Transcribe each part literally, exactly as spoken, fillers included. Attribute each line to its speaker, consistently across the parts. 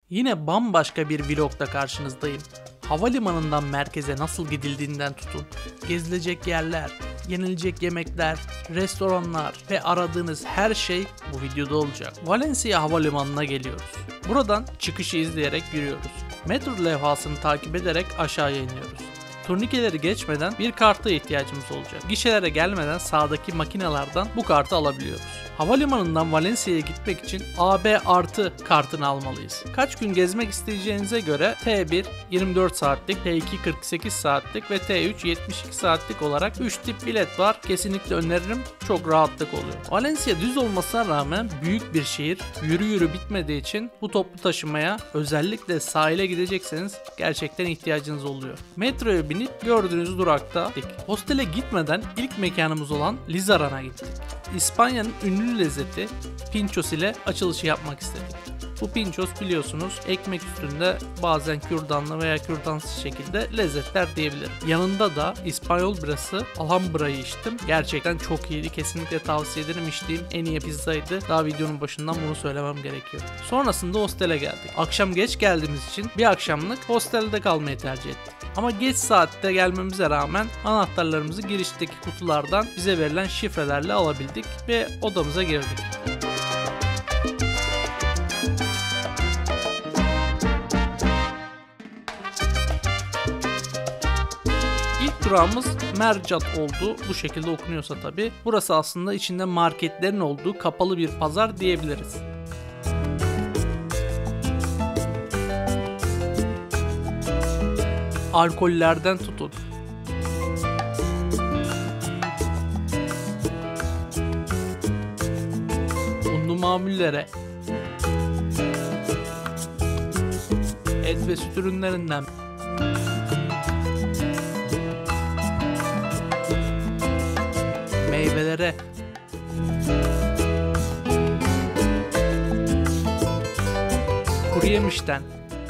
Speaker 1: Yine bambaşka bir vlogda karşınızdayım. Havalimanından merkeze nasıl gidildiğinden tutun, gezilecek yerler, yenilecek yemekler, restoranlar ve aradığınız her şey bu videoda olacak. Valencia Havalimanı'na geliyoruz. Buradan çıkışı izleyerek yürüyoruz. Metro levhasını takip ederek aşağıya iniyoruz. Turnikeleri geçmeden bir karta ihtiyacımız olacak. Gişelere gelmeden sağdaki makinelerden bu kartı alabiliyoruz. Havalimanından Valencia'ya gitmek için A B artı kartını almalıyız. Kaç gün gezmek isteyeceğinize göre T bir yirmi dört saatlik, T iki kırk sekiz saatlik ve T üç yetmiş iki saatlik olarak üç tip bilet var. Kesinlikle öneririm. Çok rahatlık oluyor. Valencia düz olmasına rağmen büyük bir şehir. Yürü yürü bitmediği için bu toplu taşımaya, özellikle sahile gidecekseniz gerçekten ihtiyacınız oluyor. Metroya binip gördüğünüz durakta gittik. Hostele gitmeden ilk mekanımız olan Lizaran'a gittik. İspanya'nın ünlü lezzeti pinchos ile açılışı yapmak istedik. Bu pinchos biliyorsunuz ekmek üstünde bazen kürdanlı veya kürdansız şekilde lezzetler diyebilirim. Yanında da İspanyol birası Alhambra'yı içtim. Gerçekten çok iyiydi. Kesinlikle tavsiye ederim. İçtiğim en iyi pizzaydı. Daha videonun başından bunu söylemem gerekiyor. Sonrasında hostele geldik. Akşam geç geldiğimiz için bir akşamlık hostelde kalmayı tercih ettik. Ama geç saatte gelmemize rağmen anahtarlarımızı girişteki kutulardan bize verilen şifrelerle alabildik ve odamıza girdik. İlk durağımız Mercat oldu. Bu şekilde okunuyorsa tabi. Burası aslında içinde marketlerin olduğu kapalı bir pazar diyebiliriz. Alkollerden tutun, unlu mamullere, et ve süt ürünlerinden meyvelere, kuru yemişten,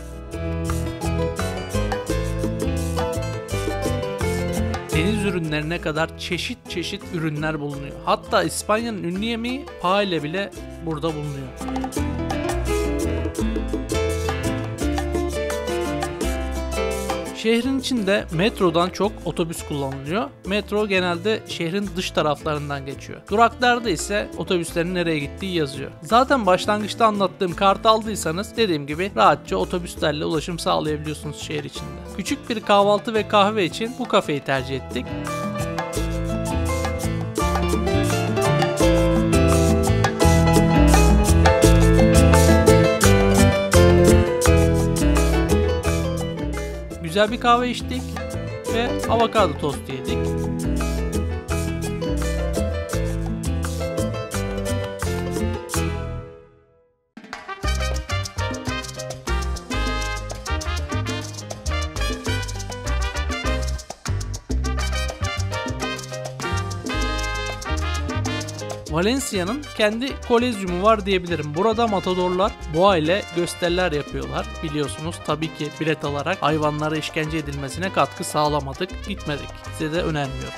Speaker 1: deniz ürünlerine kadar çeşit çeşit ürünler bulunuyor. Hatta İspanya'nın ünlü yemeği paella bile burada bulunuyor. Şehrin içinde metrodan çok otobüs kullanılıyor. Metro genelde şehrin dış taraflarından geçiyor. Duraklarda ise otobüslerin nereye gittiği yazıyor. Zaten başlangıçta anlattığım kartı aldıysanız dediğim gibi rahatça otobüslerle ulaşım sağlayabiliyorsunuz şehir içinde. Küçük bir kahvaltı ve kahve için bu kafeyi tercih ettik. Güzel bir kahve içtik ve avokado tostu yedik. Valencia'nın kendi kolezyumu var diyebilirim. Burada matadorlar boğa ile gösteriler yapıyorlar. Biliyorsunuz tabii ki bilet alarak hayvanlara işkence edilmesine katkı sağlamadık, gitmedik. Size de önermiyorum.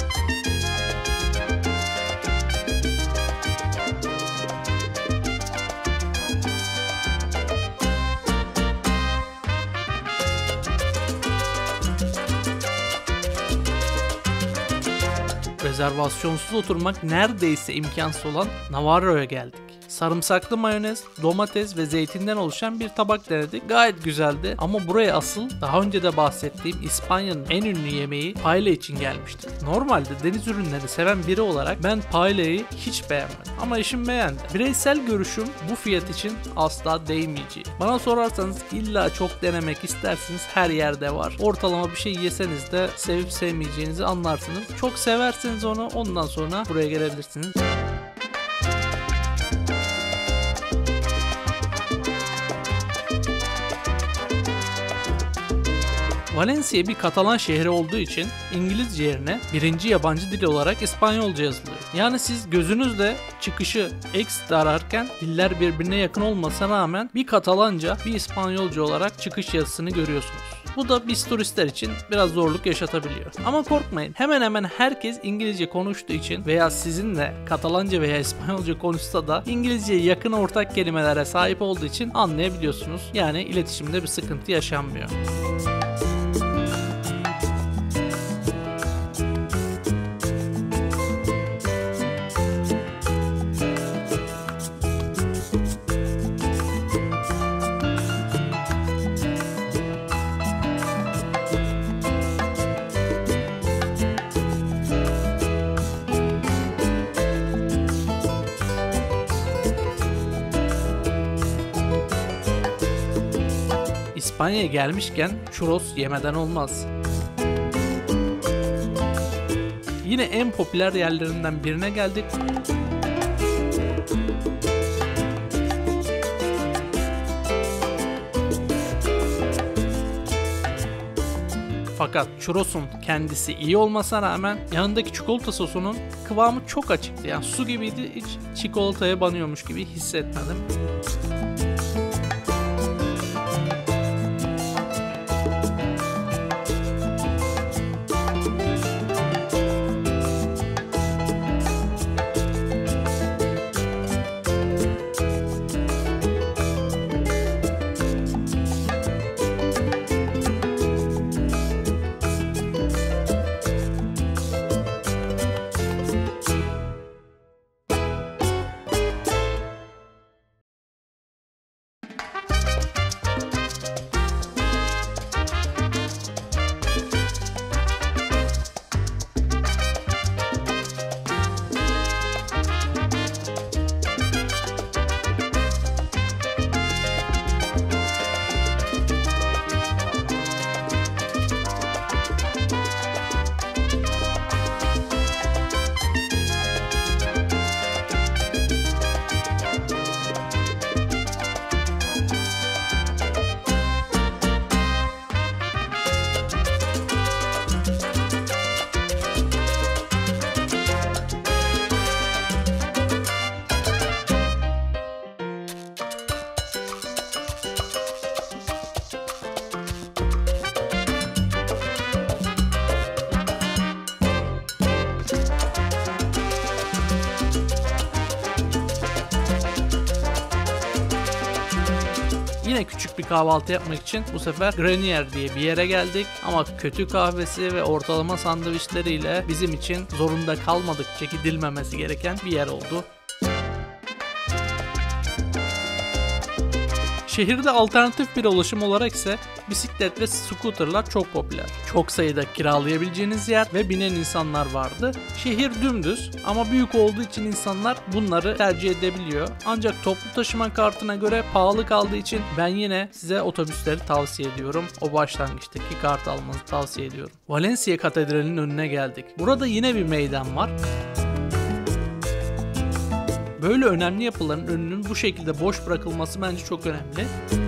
Speaker 1: Rezervasyonsuz oturmak neredeyse imkansız olan Navarro'ya geldik. Sarımsaklı mayonez, domates ve zeytinden oluşan bir tabak denedik. Gayet güzeldi ama buraya asıl daha önce de bahsettiğim İspanya'nın en ünlü yemeği paella için gelmiştim. Normalde deniz ürünleri seven biri olarak ben paella'yı hiç beğenmedim. Ama eşim beğendi. Bireysel görüşüm bu fiyat için asla değmeyeceği. Bana sorarsanız illa çok denemek istersiniz, her yerde var. Ortalama bir şey yeseniz de sevip sevmeyeceğinizi anlarsınız. Çok severseniz onu ondan sonra buraya gelebilirsiniz. Valencia bir Katalan şehri olduğu için İngilizce yerine birinci yabancı dil olarak İspanyolca yazılıyor. Yani siz gözünüzle çıkışı X ararken diller birbirine yakın olmasına rağmen bir Katalanca bir İspanyolca olarak çıkış yazısını görüyorsunuz. Bu da biz turistler için biraz zorluk yaşatabiliyor. Ama korkmayın, hemen hemen herkes İngilizce konuştuğu için veya sizinle Katalanca veya İspanyolca konuşsa da İngilizceye yakın ortak kelimelere sahip olduğu için anlayabiliyorsunuz. Yani iletişimde bir sıkıntı yaşanmıyor. İspanya'ya gelmişken churros yemeden olmaz. Yine en popüler yerlerinden birine geldik. Fakat churros'un kendisi iyi olmasına rağmen yanındaki çikolata sosunun kıvamı çok açıktı. Yani su gibiydi, hiç çikolataya banıyormuş gibi hissetmedim. Yine küçük bir kahvaltı yapmak için bu sefer Grenier diye bir yere geldik. Ama kötü kahvesi ve ortalama sandviçleriyle bizim için zorunda kalmadıkça gidilmemesi gereken bir yer oldu. Şehirde alternatif bir ulaşım olarak ise bisiklet ve scooterlar çok popüler. Çok sayıda kiralayabileceğiniz yer ve binen insanlar vardı. Şehir dümdüz ama büyük olduğu için insanlar bunları tercih edebiliyor. Ancak toplu taşıma kartına göre pahalı kaldığı için ben yine size otobüsleri tavsiye ediyorum. O başlangıçtaki kart almanızı tavsiye ediyorum. Valencia Katedrali'nin önüne geldik. Burada yine bir meydan var. Böyle önemli yapıların önünün bu şekilde boş bırakılması bence çok önemli.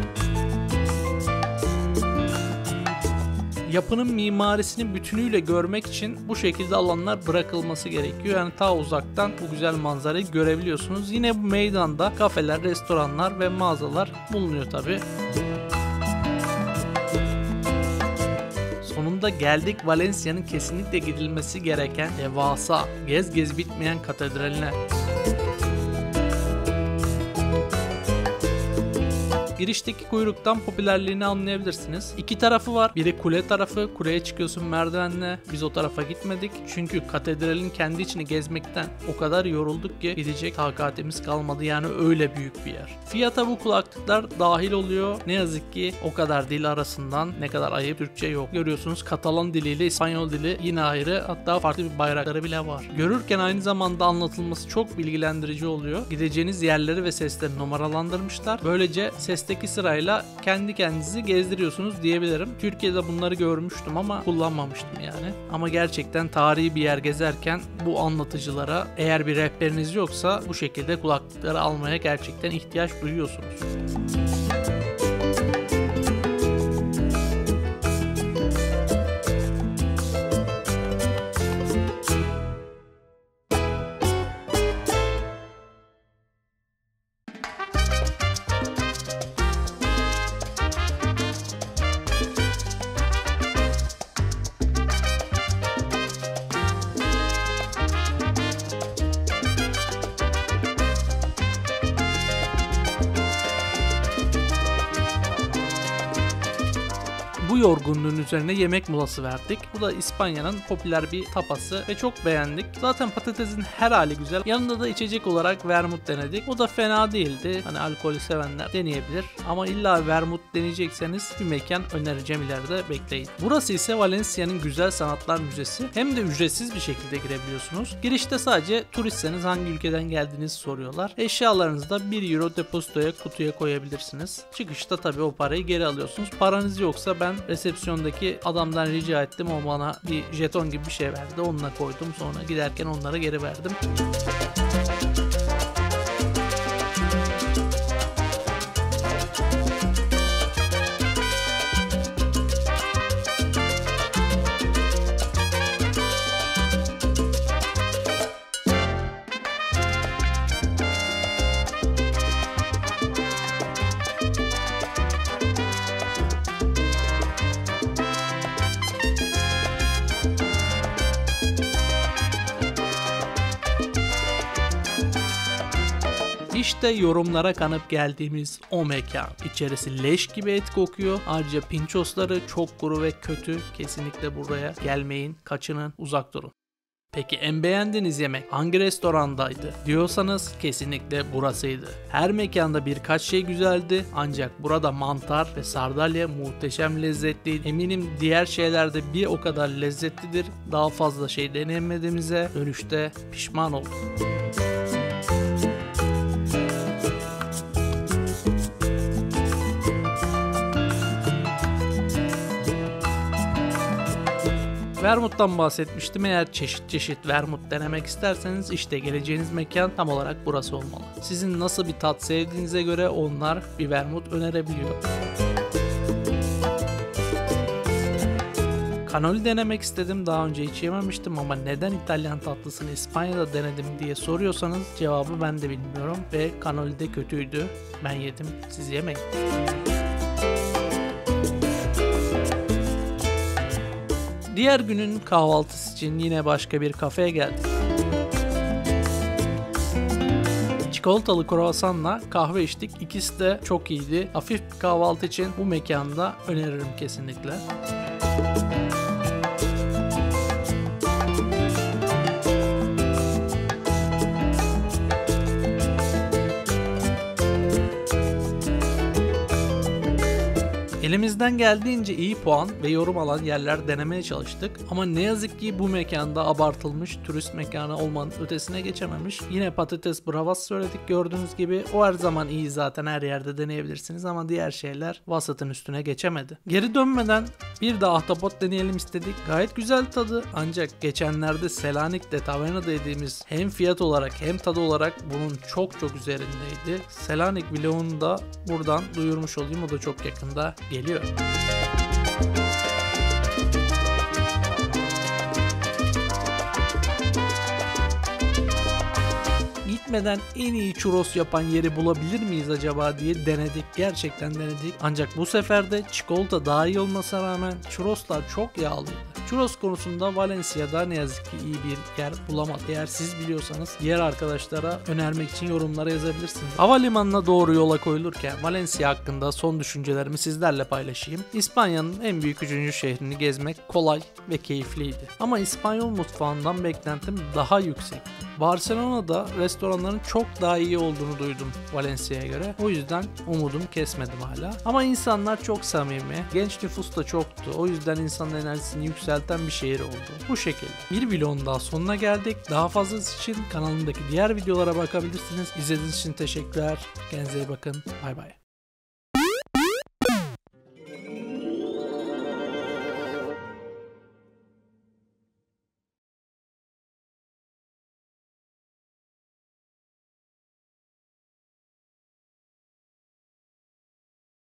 Speaker 1: Yapının mimarisini bütünüyle görmek için bu şekilde alanlar bırakılması gerekiyor. Yani ta uzaktan bu güzel manzarayı görebiliyorsunuz. Yine bu meydanda kafeler, restoranlar ve mağazalar bulunuyor tabi. Sonunda geldik Valencia'nın kesinlikle gidilmesi gereken devasa, gez gez bitmeyen katedraline. Girişteki kuyruktan popülerliğini anlayabilirsiniz. İki tarafı var. Biri kule tarafı. Kuleye çıkıyorsun merdivenle. Biz o tarafa gitmedik. Çünkü katedralin kendi içini gezmekten o kadar yorulduk ki gidecek takatimiz kalmadı. Yani öyle büyük bir yer. Fiyata bu kulaklıklar dahil oluyor. Ne yazık ki o kadar dil arasından ne kadar ayıp Türkçe yok. Görüyorsunuz Katalan diliyle İspanyol dili yine ayrı. Hatta farklı bir bayrakları bile var. Görürken aynı zamanda anlatılması çok bilgilendirici oluyor. Gideceğiniz yerleri ve sesleri numaralandırmışlar. Böylece seste sırayla kendi kendinizi gezdiriyorsunuz diyebilirim. Türkiye'de bunları görmüştüm ama kullanmamıştım yani. Ama gerçekten tarihi bir yer gezerken bu anlatıcılara eğer bir rehberiniz yoksa bu şekilde kulaklıkları almaya gerçekten ihtiyaç duyuyorsunuz. bu yorgunluğun üzerine yemek molası verdik. Bu da İspanya'nın popüler bir tapası ve çok beğendik. Zaten patatesin her hali güzel. Yanında da içecek olarak vermut denedik. O da fena değildi. Hani alkolü sevenler deneyebilir. Ama illa vermut deneyecekseniz bir mekan önereceğim, ileride bekleyin. Burası ise Valencia'nın Güzel Sanatlar Müzesi. Hem de ücretsiz bir şekilde girebiliyorsunuz. Girişte sadece turistseniz hangi ülkeden geldiğinizi soruyorlar. Eşyalarınızı da bir euro depozitoya, kutuya koyabilirsiniz. Çıkışta tabii o parayı geri alıyorsunuz. Paranız yoksa ben resepsiyondaki adamdan rica ettim. O bana bir jeton gibi bir şey verdi. Onunla koydum. Sonra giderken onlara geri verdim. İşte yorumlara kanıp geldiğimiz o mekan. İçerisi leş gibi et kokuyor. Ayrıca pinchosları çok kuru ve kötü. Kesinlikle buraya gelmeyin, kaçının, uzak durun. Peki en beğendiğiniz yemek hangi restorandaydı diyorsanız kesinlikle burasıydı. Her mekanda birkaç şey güzeldi ancak burada mantar ve sardalya muhteşem lezzetliydi. Eminim diğer şeyler de bir o kadar lezzetlidir. Daha fazla şey deneyemediğimize dönüşte pişman oldum. Vermut'tan bahsetmiştim. Eğer çeşit çeşit vermut denemek isterseniz işte geleceğiniz mekan tam olarak burası olmalı. Sizin nasıl bir tat sevdiğinize göre onlar bir vermut önerebiliyor. Cannoli denemek istedim. Daha önce hiç yememiştim ama neden İtalyan tatlısını İspanya'da denedim diye soruyorsanız cevabı ben de bilmiyorum ve cannoli de kötüydü. Ben yedim, siz yemeyin. Diğer günün kahvaltısı için yine başka bir kafeye geldik. Çikolatalı kruvasanla kahve içtik. İkisi de çok iyiydi. Hafif bir kahvaltı için bu mekanda öneririm kesinlikle. Elimizden geldiğince iyi puan ve yorum alan yerler denemeye çalıştık ama ne yazık ki bu mekanda abartılmış turist mekanı olmanın ötesine geçememiş. Yine patates bravas söyledik gördüğünüz gibi. O her zaman iyi, zaten her yerde deneyebilirsiniz ama diğer şeyler vasatın üstüne geçemedi. Geri dönmeden bir de ahtapot deneyelim istedik. Gayet güzel tadı ancak geçenlerde Selanik'te tavernada yediğimiz hem fiyat olarak hem tadı olarak bunun çok çok üzerindeydi. Selanik vlogunu da buradan duyurmuş olayım, o da çok yakında geliyor. Gitmeden en iyi churros yapan yeri bulabilir miyiz acaba diye denedik. Gerçekten denedik. Ancak bu sefer de çikolata daha iyi olmasına rağmen churroslar çok yağlıydı. Churros konusunda Valencia'da ne yazık ki iyi bir yer bulamadık. Eğer siz biliyorsanız diğer arkadaşlara önermek için yorumlara yazabilirsiniz. Havalimanına doğru yola koyulurken Valencia hakkında son düşüncelerimi sizlerle paylaşayım. İspanya'nın en büyük üçüncü şehrini gezmek kolay ve keyifliydi. Ama İspanyol mutfağından beklentim daha yüksekti. Barcelona'da restoranların çok daha iyi olduğunu duydum Valencia'ya göre. O yüzden umudum kesmedim hala. Ama insanlar çok samimi. Genç nüfus da çoktu. O yüzden insanın enerjisini yükselten bir şehir oldu. Bu şekilde. Bir vlogun daha sonuna geldik. Daha fazlası için kanalımdaki diğer videolara bakabilirsiniz. İzlediğiniz için teşekkürler. Kendinize iyi bakın. Bay bay.